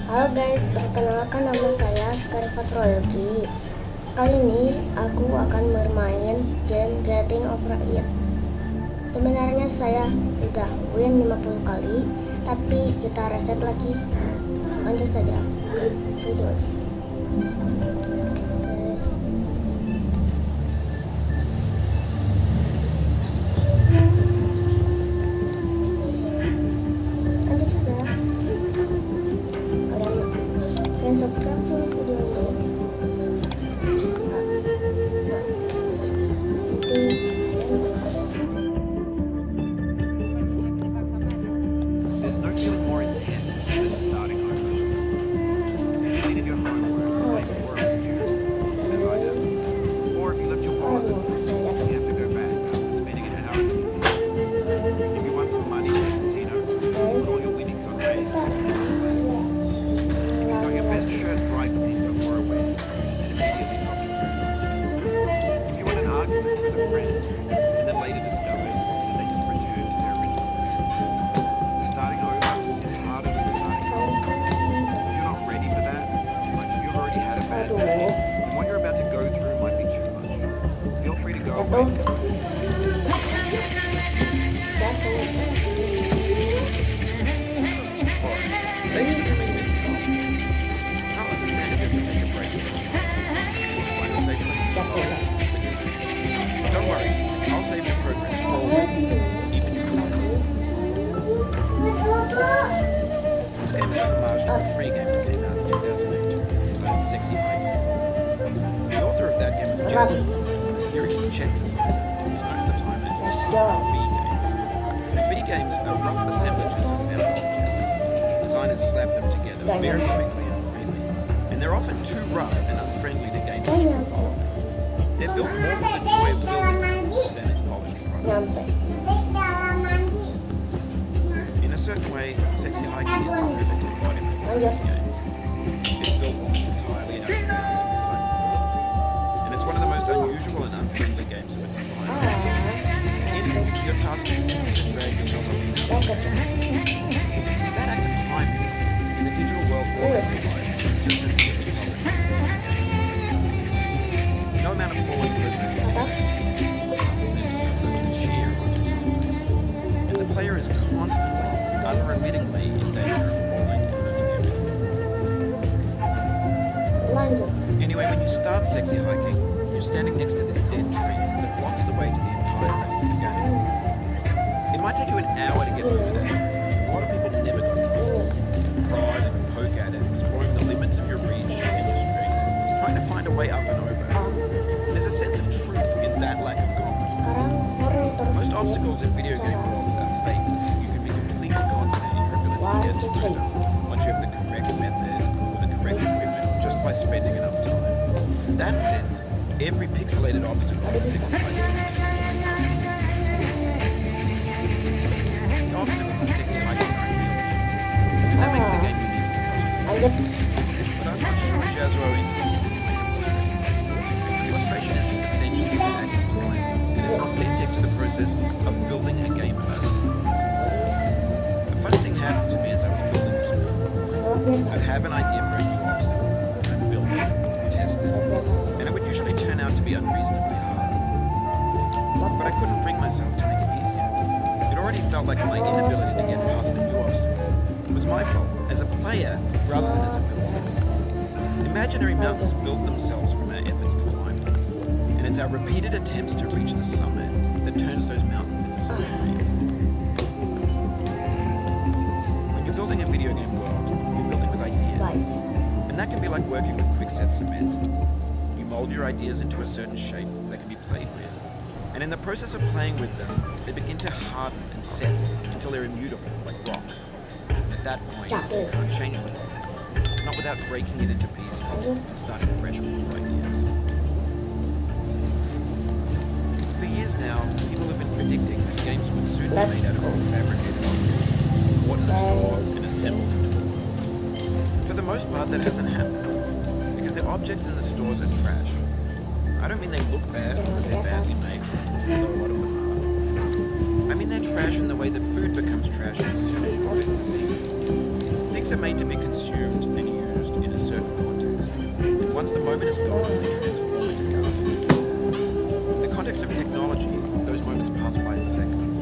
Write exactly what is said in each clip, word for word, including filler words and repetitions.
Halo guys, perkenalkan nama saya Skarifat Royogi. Kali ini aku akan bermain game Getting Over It. Sebenarnya saya udah win lima puluh kali, tapi kita reset lagi. Lanjut saja ke videonya. Subscribe dulu video ini. Nah, nah, There's no feeling more intense than starting over. If you needed your homework, like work was due, as I did, or if you left your wallet, you have to go back after spending an hour. If you want some money in the casino, put all your winnings on raise. Best shirt dry clean before a win, and immediately copy through. If you want an argument with a friend, and then later discover that they just returned to their original mood. Starting over is harder than starting over. If you're not ready for that, like if you've already had a bad day, and what you're about to go through might be too much, feel free to go away. Thanks for coming with me. I'll understand if you have to take a break. Find a safe place to start. Don't worry, I'll save your progress always, even your mistakes. This game is a homage to a free game that came out in two thousand eight, titled Sexy Hiking. The author of that game was Jazzy, a mysterious Czech designer, who's known at the time as B games. B games are rough assemblages of metal objects. Designers slap them together very quickly and freely, and they're often too rough and unfriendly to gain much involvement. They're built more for the joy of building than its polished product. In a certain way, Sexy Hiking is the perfect embodiment of the game. It's built almost entirely out of ground and recycled parts, and it's one of the most unusual and unfriendly games of its time. In it, your task is simply to drag yourself up the mountain. That act of climbing in the digital world always requires just a simple color. No amount of falling goodness too sheer or too slippery. And the player is constantly, unremittingly in danger of falling and losing everything. Anyway, when you start Sexy Hiking, you're standing next to this dead tree that blocks the way to the entire rest of the game. It might take you an hour to get over that. A lot of people never do this. Prise and poke at it, exploring the limits of your reach and your strength, trying to find a way up and over. And there's a sense of truth in that lack of confidence. Most obstacles in video game worlds are fake. You can be completely confident in your ability to get through them once you have the correct method or the correct equipment, just by spending enough time. In that sense, every pixelated obstacle is Sexy Hiking. The obstacles in Sexy Hiking are real, and that makes the game unique because of it. But I'm not sure Jazro intended to make it frustrating. Frustration is just essentially an act of climbing, and it's authentic to the process of building a game platform. A funny thing happened to me as I was building this build. I'd have an idea for a new obstacle, and I'd build it and test it, and it would usually turn out to be unreasonably hard. But I couldn't bring myself to make it easier. It already felt like my inability to get past the new obstacle was my fault as a player rather than as a builder. Imaginary mountains build themselves from our efforts to climb them, and it's our repeated attempts to reach the summit that turns those mountains into something real. When you're building a video game world, you're building with ideas, and that can be like working with quickset cement. You mold your ideas into a certain shape that can be played with, and in the process of playing with them, they begin to harden and set until they're immutable, like rock. At that point, you can't change them, not without breaking it into pieces and starting fresh with new ideas. For years now, people have been predicting that games would soon be made out of fabricated objects, bought in a store and assembled into a world. For the most part, that hasn't happened, because the objects in the stores are trash. I don't mean they look bad or that they're badly made, although a lot of them are. I mean they're trash in the way that food becomes trash as soon as you put it in the sink. Things are made to be consumed and used in a certain context. And once the moment is gone, they transform into garbage. In the context of technology, those moments pass by in seconds.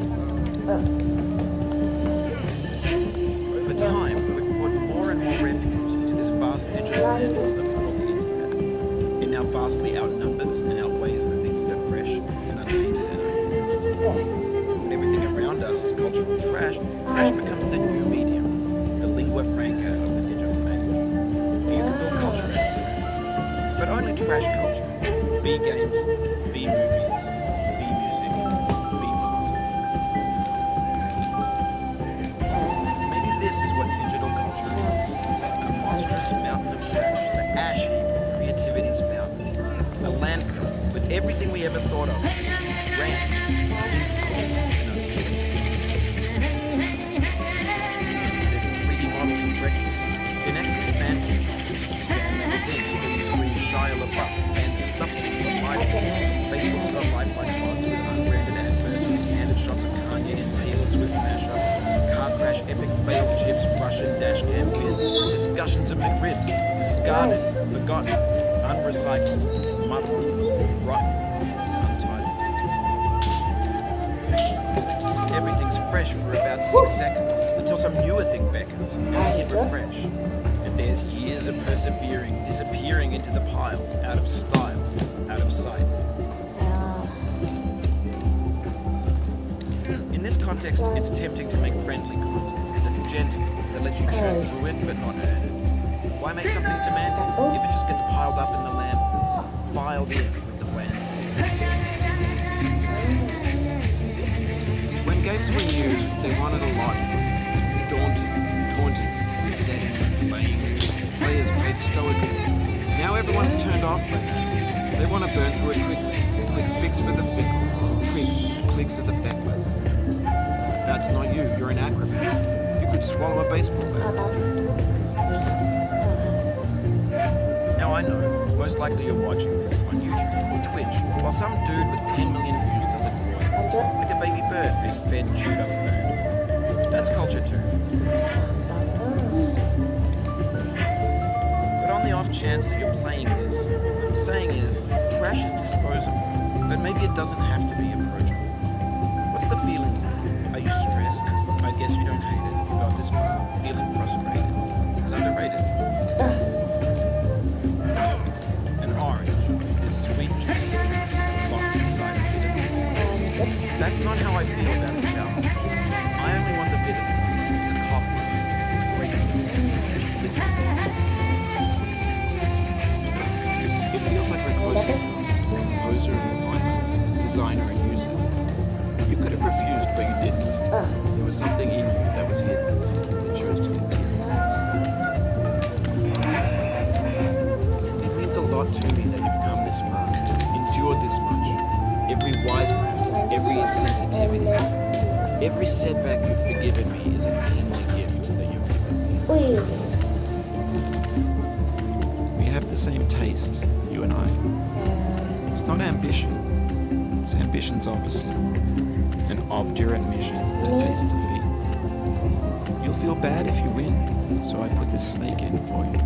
Over time, we've put more and more refuge into this vast digital landfill that we call the internet. It now vastly outnumbers and outweighs the things that are fresh and untainted in it. When everything around us is cultural trash, trash becomes the new medium, the lingua franca of the digital age. You can build culture out of trash, but only trash culture. Be games, be movies, be music, be philosophy. Maybe this is what digital culture is. A monstrous mountain of trash, the ash heap of creativity's fountain. A landfill with everything we ever thought of. Range, there's three D models of breakfast, Gen X's fan pictures, Scan magazines where you screen Shia LaBeouf and stuff suits on live. Facebook's got lifelike bots with unbranded adverts and candid shots of Kanye and Taylor Swift mashups, car crash, epic failed chips, Russian dash cam kids, discussions of McRibs, discarded, forgotten, unrecycled, muddled, rotten, untitled. Everything's fresh for about six seconds until some newer thing beckons and we hit refresh. And there's years of persevering disappearing into the pile, out of style, out of sight. In this context, it's tempting to make friendly content that's gentle, that lets you churn through it but not hurt it. Why make something demanding if it just gets piled up in the landfill, filed in with the wind? When games were new, they wanted a lot. Daunting, taunting, besetting, playing. Players played stoically. Now everyone's turned off by that. They want to burn through it quickly. Quick fix for the fickles, tricks, clicks of the feckless. That's not you, you're an acrobat. You could swallow a baseball bat. Now I know, most likely you're watching this on YouTube or Twitch, while some dude with ten million views does it for you. Like a baby bird being fed chewed up food. That's culture too. But on the off chance that you're playing this, what I'm saying is, trash is disposable, but maybe it doesn't have to be approachable. What's the feeling? Are you stressed? I guess you don't hate it. You got this far, feeling frustrated. It's underrated. An orange is sweet juicy, locked inside a bit of it. That's not how I feel about the challenge. I only want the bitterness. It's coffee. It's grapefruit. It's liquid. It feels like we're close enough. Composer and designer, designer and user. You could have refused, but you didn't. There was something in you that was hidden. You chose to continue. It means a lot to me that you've come this far, endured this much. Every wisecrack, every insensitivity, every setback you've forgiven me is a kingly gift that you've given me. We have the same taste, you and I. It's not ambition, it's ambition's opposite. An obdurate mission to taste defeat. You'll feel bad if you win, so I put this snake in for you.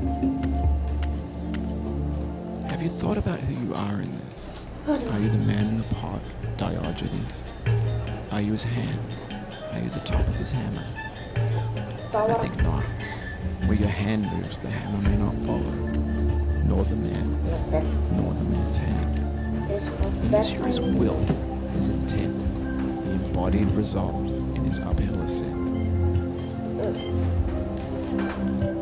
Have you thought about who you are in this? Are you the man in the pot, Diogenes? Are you his hand? Are you the top of his hammer? I think not. Where your hand moves, the hammer may not follow, nor the man, nor the man's hand. In this here is will, his intent, the embodied result in his uphill ascent.